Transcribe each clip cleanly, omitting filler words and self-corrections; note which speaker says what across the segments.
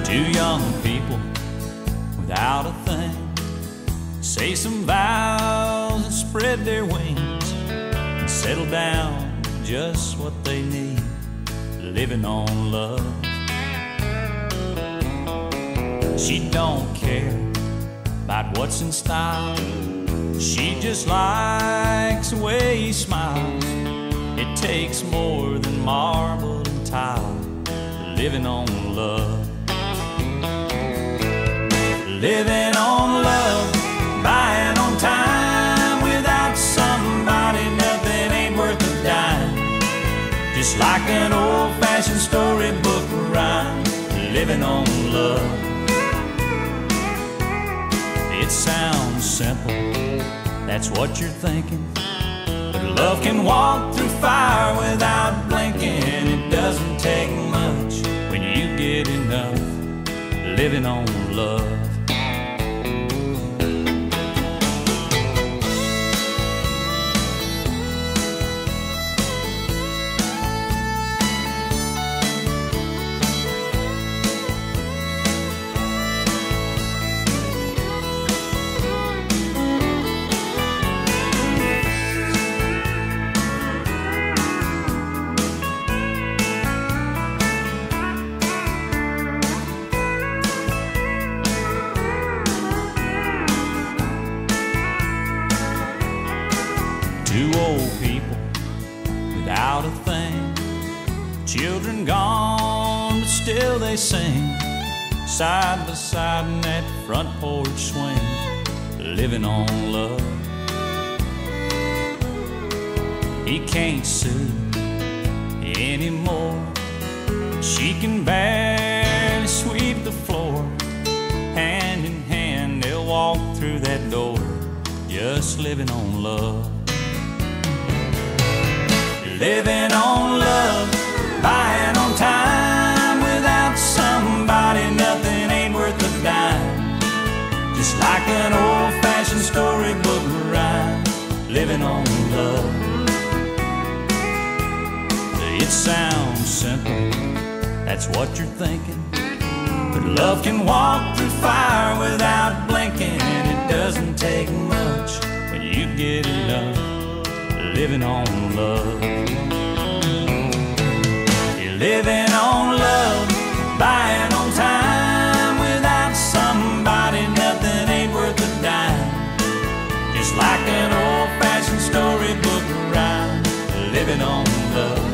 Speaker 1: Two young people without a thing say some vows and spread their wings and settle down to just what they need, living on love. She don't care about what's in style, she just likes the way he smiles. It takes more than marble and tile, living on love. Living on love, buying on time. Without somebody, nothing ain't worth a dime. Just like an old-fashioned storybook rhyme, living on love. It sounds simple, that's what you're thinking, but love can walk through fire without blinking. It doesn't take much when you get enough, living on love. Two old people without a thing, children gone, but still they sing, side by side in that front porch swing, living on love. He can't sue anymore, she can barely sweep the floor. Hand in hand they'll walk through that door, just living on love. Living on love, buying on time. Without somebody, nothing ain't worth a dime. Just like an old-fashioned storybook rhyme, living on love. It sounds simple, that's what you're thinking, but love can walk through fire without blinking. It doesn't take much when you get enough, living on love. You're living on love, buying on time. Without somebody, nothing ain't worth a dime. Just like an old-fashioned storybook rhyme, living on love.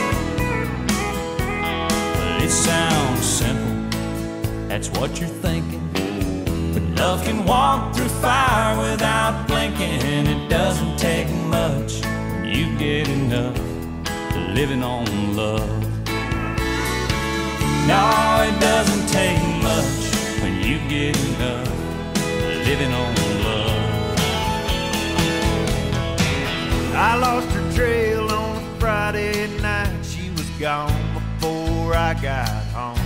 Speaker 1: It sounds simple, that's what you're thinking, but love can walk through fire without blinking. It doesn't take much when you get enough, living on love. No, it doesn't take much when you get enough, living on love.
Speaker 2: I lost her trail on a Friday night. She was gone before I got home.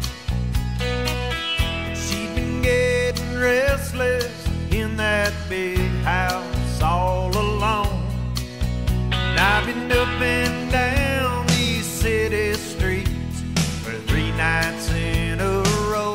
Speaker 2: She'd been getting restless in that big house all alone. And I've been up and down these city streets for 3 nights in a row.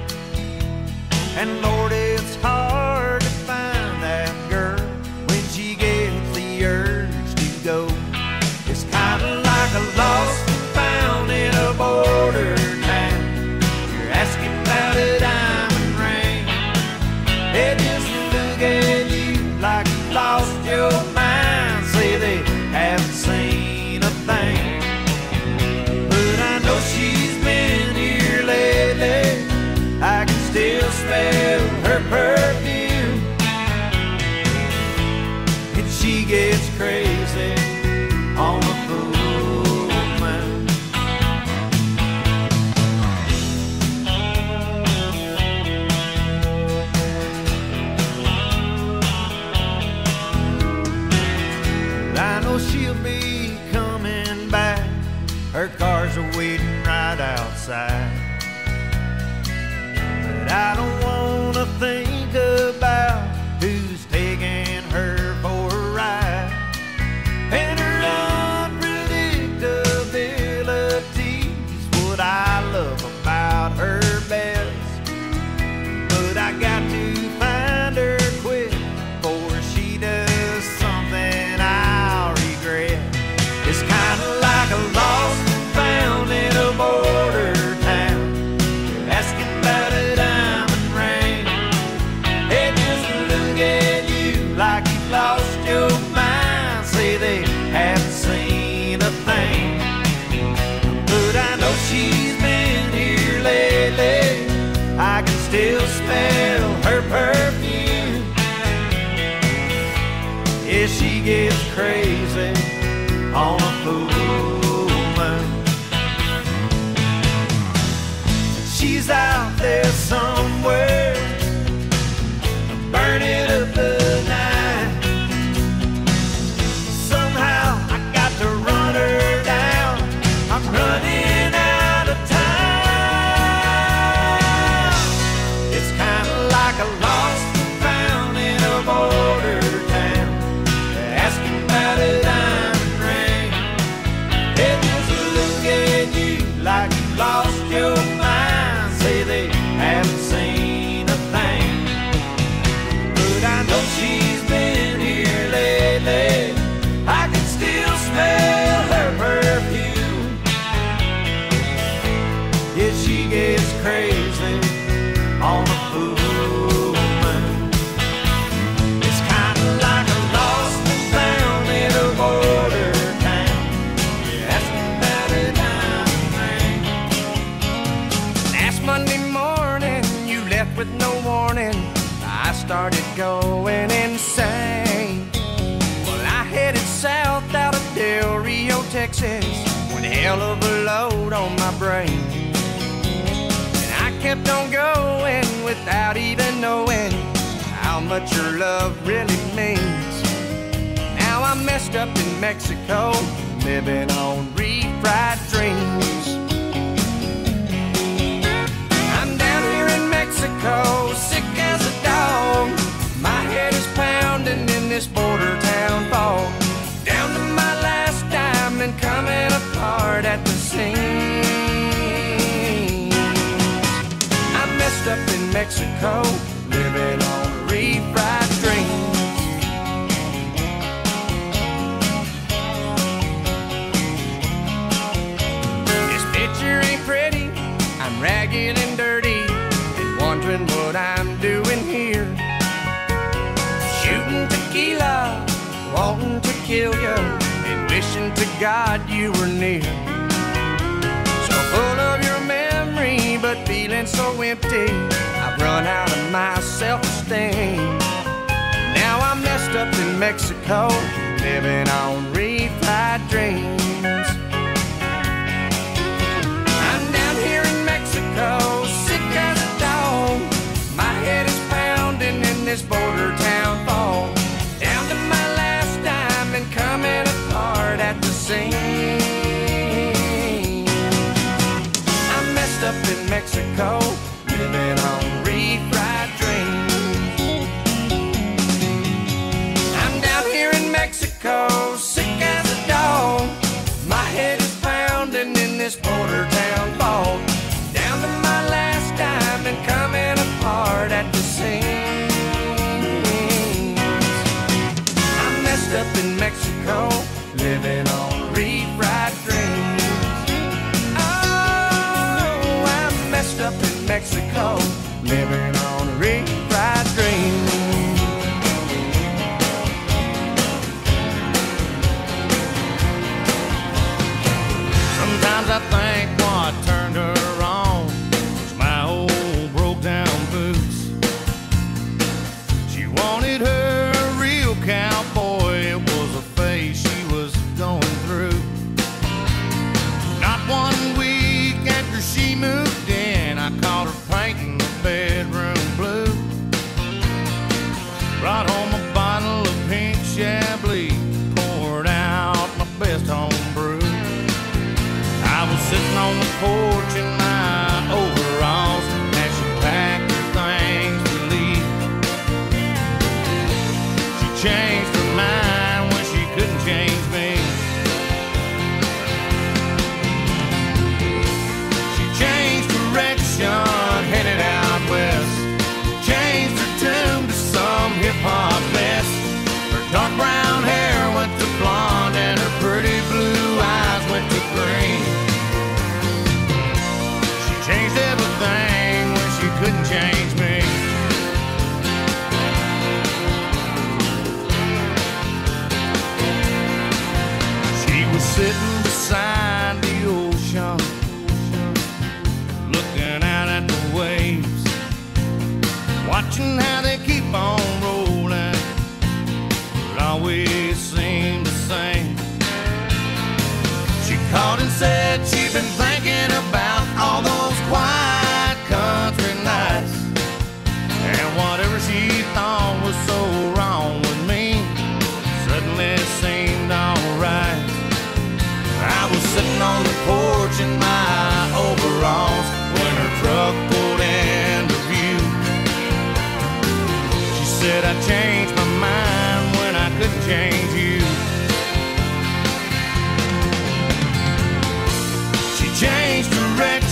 Speaker 2: And Lord, it's hard to find that girl when she gets the urge to go. It's kind of like a lost and found in a border town. You're asking about a diamond ring, they just look at you like you lost your mind. Say they haven't seen a thing, but I know she's been here lately. I can still smell her perfume, and she gets crazy on a full moon. I know she'll be coming back, her cars are waiting right outside. But I don't wanna think about who's taking her for a ride. And her unpredictability's what I love about her, baby. she gets crazy on a full moon. She's out there somewhere, burning up the night. Somehow I got to run her down. I'm running out of time. It's kind of like a lost and found in a border town, asking about a diamond ring. They just look at you like you lost your mind, say they haven't seen a thing. But I know she's been here lately. I can still smell her perfume. Yeah, she gets crazy on a full moon. It's kind of like a lost and found in a border town, asking about a diamond ring.
Speaker 3: Last Monday morning, you left with no warning. I started going insane. Well, I headed south out of Del Rio, Texas, with a hell of a load on my brain. And I kept on going without even knowing how much your love really means. Now I'm messed up in Mexico, living on refried dreams. I'm down here in Mexico, sick as a dog. My head is pounding in this border town fog. Down to my last dime and coming apart at the seams. I'm messed up in Mexico, living on refried dreams. This picture ain't pretty, I'm ragged and dirty, and wondering what I'm doing here. Shooting tequila, wanting to kill you, and wishing to God you were near. So full of your memory, but feeling so empty, I've run out of my self-esteem. Now I'm messed up in Mexico, living on refried dreams. I'm down here in Mexico, sick as a dog. My head is pounding in this border town fog. Down to my last dime and coming apart at the seams. I'm messed up in Mexico, living on refried dreams. I'm down here in Mexico, sick as a dog. My head is pounding in this border town fog. Down to my last dime and coming apart at the seams. I'm messed up in Mexico, living on refried dreams. Oh, I'm messed up in Mexico, living on refried dreams.
Speaker 1: Sometimes I think what turned her on was my old broke down boots. She wanted her real cowboy, it was a phase she was going through. Not 1 week after she moved in, I caught her painting the bedroom blue. Brought home a bottle of pink Chablis, poured out my best home brew. I was sitting on the porch in my overalls as she packed her things to leave. She changed her mind when she couldn't change me. She changed direction, headed out west. Changed her tune to some hip-hop mess. Her dark brown hair went to blonde and her pretty blue eyes went to green.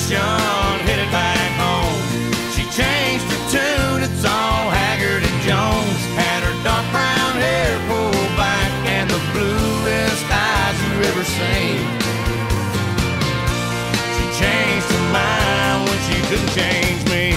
Speaker 2: direction, headed back home. She changed her tune, it's all Haggard and Jones. Had her dark brown hair pulled back and the bluest eyes you ever seen. She changed her mind when she couldn't change me.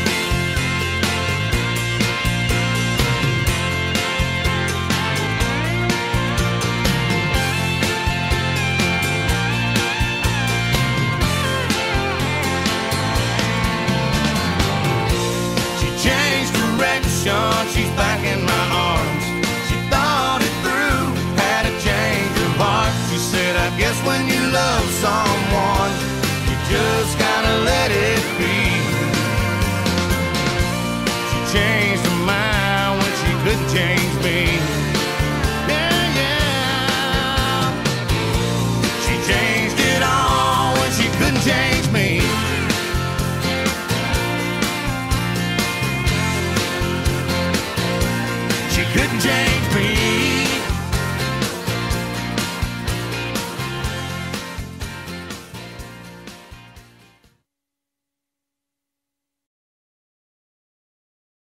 Speaker 2: She's back in my arms. She thought it through, had a change of heart. She said, I guess when you love someone, you just gotta let it be. She changed her mind when she couldn't change me. Yeah, yeah. She changed it all when she couldn't change me. Couldn't change me.